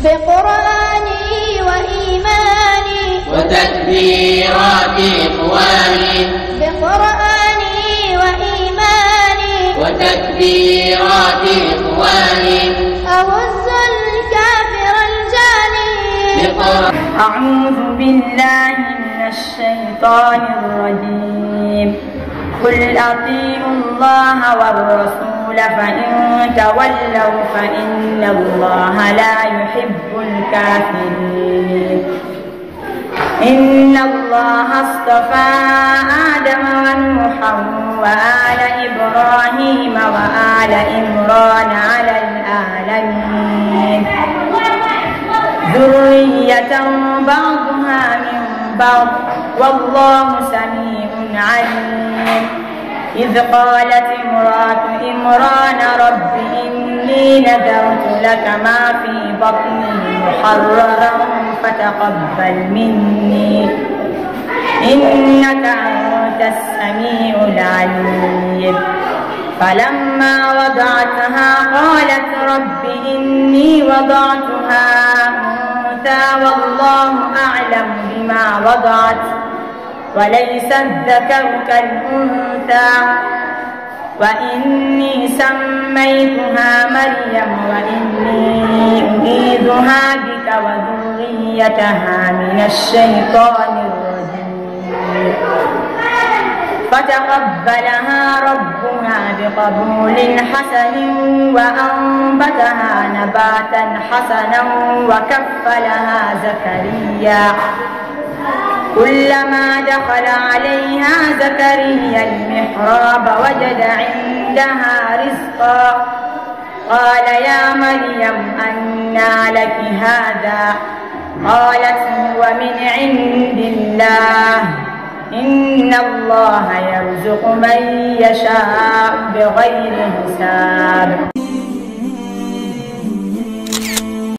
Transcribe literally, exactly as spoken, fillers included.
بقرآني وإيماني وتكبيرات إخواني بقرآني وإيماني وتكبيرات إخواني أهز الكافر الجاني. أعوذ بالله من الشيطان الرجيم. قل أطيعوا الله والرسول فإن تولوا فإن الله لا يحب الكافرين. إن الله اصطفى آدم ونوحا وآل إبراهيم وآل عمران على العالمين ذرية بعضها من بعض والله سميع عليم. إذ قالت امرأة عمران رب إني نذرت لك ما في بطني محررا فتقبل مني إنك أنت السميع العليم. فلما وضعتها قالت رب إني وضعتها أنثى والله أعلم بما وضعت وليس الذكر كالأنثى وإني سميتها مريم وإني أعيذها بك وذريتها من الشيطان الرجيم. فتقبلها ربها بقبول حسن وأنبتها نباتا حسنا وكفلها زكريا. كلما دخل عليها زكريا المحراب وجد عندها رزقا قال يا مريم أنى لك هذا قالت هو من عند الله إن الله يرزق من يشاء بغير حساب.